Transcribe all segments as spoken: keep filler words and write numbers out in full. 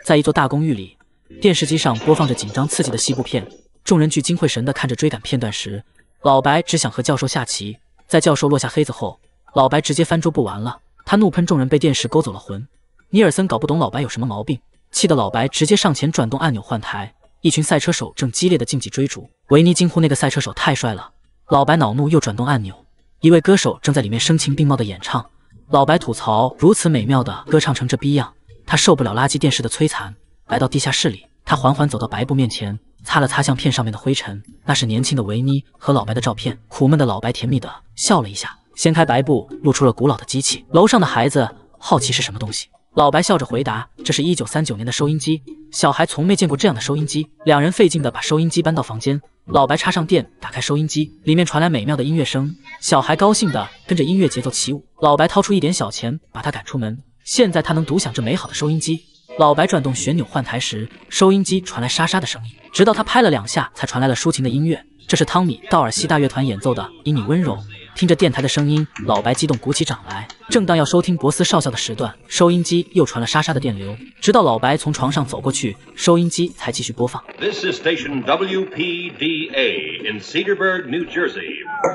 在一座大公寓里，电视机上播放着紧张刺激的西部片，众人聚精会神地看着追赶片段时，老白只想和教授下棋。在教授落下黑子后，老白直接翻桌不玩了，他怒喷众人被电视勾走了魂。尼尔森搞不懂老白有什么毛病，气得老白直接上前转动按钮换台。一群赛车手正激烈的竞技追逐，维尼惊呼那个赛车手太帅了。老白恼怒又转动按钮，一位歌手正在里面声情并茂的演唱。老白吐槽如此美妙的歌唱成这逼样，他受不了垃圾电视的摧残。来到地下室里，他缓缓走到白布面前，擦了擦相片上面的灰尘，那是年轻的维尼和老白的照片。苦闷的老白甜蜜地笑了一下，掀开白布，露出了古老的机器。楼上的孩子好奇是什么东西，老白笑着回答：“这是一九三九年的收音机。”小孩从没见过这样的收音机，两人费劲地把收音机搬到房间。老白插上电，打开收音机，里面传来美妙的音乐声。小孩高兴地跟着音乐节奏起舞。老白掏出一点小钱，把他赶出门。现在他能独享这美好的收音机。老白转动旋钮换台时，收音机传来沙沙的声音，直到他拍了两下，才传来了抒情的音乐。这是汤米·道尔西大乐团演奏的《以你温柔》。听着电台的声音，老白激动鼓起掌来。正当要收听博斯少校的时段，收音机又传了沙沙的电流，直到老白从床上走过去，收音机才继续播放。 This is station W P D A in Cedarburg, New Jersey.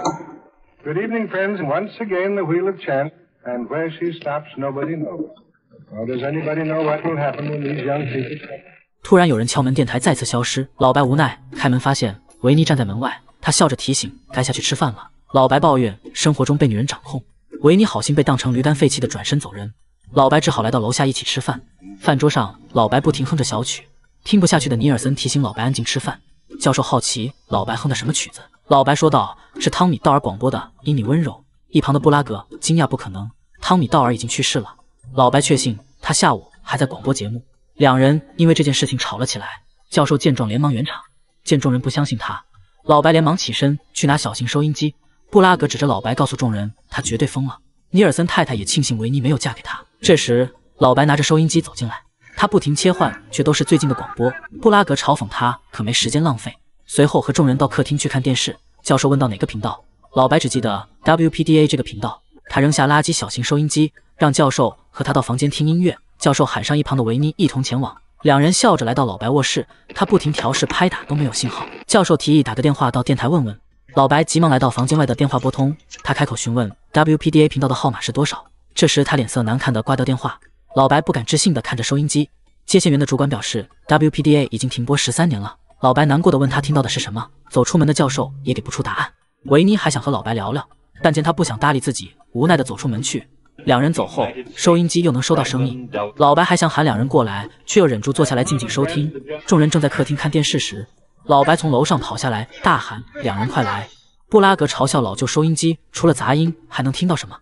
Good evening, friends. Once again, the wheel of chance, and where she stops, nobody knows. Well, does anybody know what will happen when these young people come? 突然有人敲门，电台再次消失。老白无奈开门，发现维尼站在门外，他笑着提醒该下去吃饭了。老白抱怨生活中被女人掌控，维尼好心被当成驴肝废气的转身走人。老白只好来到楼下一起吃饭。饭桌上，老白不停哼着小曲，听不下去的尼尔森提醒老白安静吃饭。教授好奇老白哼的什么曲子，老白说道：“是汤米·道尔广播的《以你温柔》。”一旁的布拉格惊讶：“不可能，汤米·道尔已经去世了。”老白确信他下午还在广播节目。两人因为这件事情吵了起来。教授见状连忙圆场，见众人不相信他，老白连忙起身去拿小型收音机。布拉格指着老白告诉众人，他绝对疯了。尼尔森太太也庆幸维尼没有嫁给他。这时，老白拿着收音机走进来，他不停切换，却都是最近的广播。布拉格嘲讽他可没时间浪费，随后和众人到客厅去看电视。教授问到哪个频道，老白只记得 W P D A 这个频道。他扔下垃圾小型收音机，让教授和他到房间听音乐。教授喊上一旁的维尼一同前往。两人笑着来到老白卧室，他不停调试拍打都没有信号。教授提议打个电话到电台问问。老白急忙来到房间外的电话拨通，他开口询问 W P D A 频道的号码是多少。这时他脸色难看地挂掉电话。老白不敢置信地看着收音机，接线员的主管表示 W P D A 已经停播十三年了。老白难过地问他听到的是什么。走出门的教授也给不出答案。维尼还想和老白聊聊，但见他不想搭理自己，无奈地走出门去。两人走后，收音机又能收到声音。老白还想喊两人过来，却又忍住坐下来静静收听。众人正在客厅看电视时，老白从楼上跑下来，大喊：“两人快来！”布拉格嘲笑老旧收音机，除了杂音还能听到什么？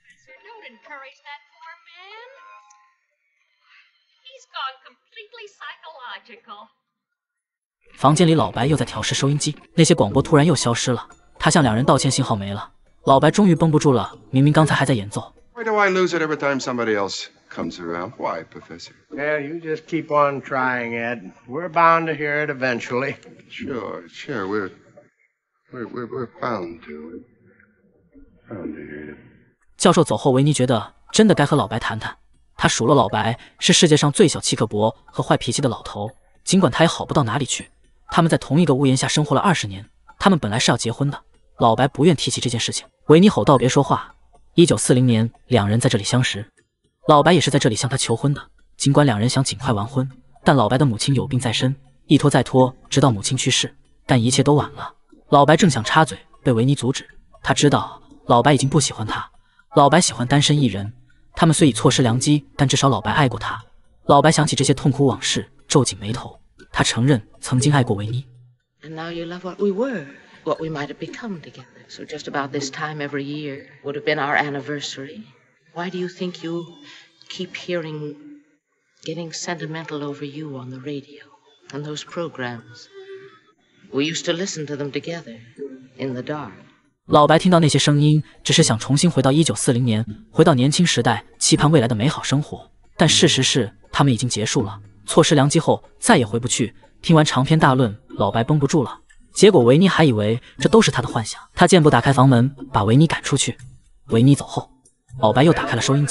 房间里，老白又在调试收音机，那些广播突然又消失了。他向两人道歉，信号没了。老白终于绷不住了，明明刚才还在演奏。 Why do I lose it every time somebody else comes around? Why, Professor? Yeah, you just keep on trying, Ed. We're bound to hear it eventually. Sure, sure. We're we're we're, we're bound to. Bound to hear it. 教授走后，维尼觉得真的该和老白谈谈。他数落老白是世界上最小气刻薄和坏脾气的老头，尽管他也好不到哪里去。他们在同一个屋檐下生活了二十年，他们本来是要结婚的。老白不愿提起这件事情。维尼吼道：“别说话！”一九四零年，两人在这里相识，老白也是在这里向他求婚的。尽管两人想尽快完婚，但老白的母亲有病在身，一拖再拖，直到母亲去世，但一切都晚了。老白正想插嘴，被维尼阻止。他知道老白已经不喜欢他，老白喜欢单身一人。他们虽已错失良机，但至少老白爱过他。老白想起这些痛苦往事，皱紧眉头。他承认曾经爱过维尼。 And now you love what we were, what we might have become together. So just about this time every year would have been our anniversary. Why do you think you keep hearing getting sentimental over you on the radio and those programs? We used to listen to them together in the dark. 老白听到那些声音，只是想重新回到一九四零年，回到年轻时代，期盼未来的美好生活。但事实是，他们已经结束了。错失良机后，再也回不去。听完长篇大论，老白绷不住了。结果维尼还以为这都是他的幻想，他健步打开房门，把维尼赶出去。维尼走后，老白又打开了收音机。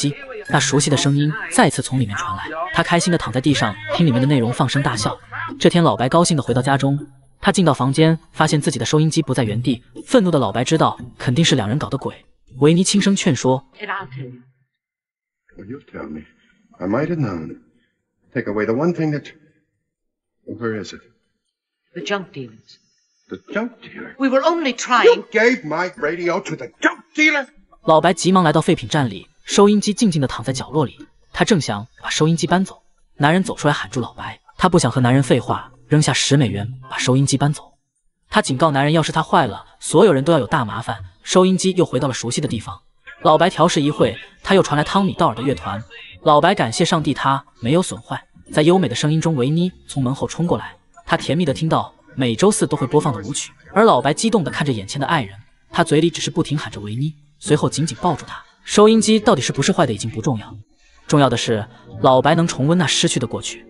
那熟悉的声音再次从里面传来。他开心地躺在地上，听里面的内容，放声大笑。这天，老白高兴地回到家中，他进到房间，发现自己的收音机不在原地。愤怒的老白知道，肯定是两人搞的鬼。维尼轻声劝说 Well, you tell me. I might have known. Take away the one thing that... Where is it? The junk dealers. The junk dealer? We were only trying... You gave my radio to the junk dealer? 老白急忙来到废品站里，收音机静静地躺在角落里。他正想把收音机搬走，男人走出来喊住老白。他不想和男人废话，扔下十美元把收音机搬走。他警告男人，要是他坏了，所有人都要有大麻烦。收音机又回到了熟悉的地方。老白调试一会，他又传来汤米道尔的乐团。老白感谢上帝，他没有损坏。在优美的声音中，维尼从门后冲过来，他甜蜜地听到每周四都会播放的舞曲，而老白激动地看着眼前的爱人，他嘴里只是不停喊着维尼，随后紧紧抱住他。收音机到底是不是坏的已经不重要，重要的是老白能重温那失去的过去。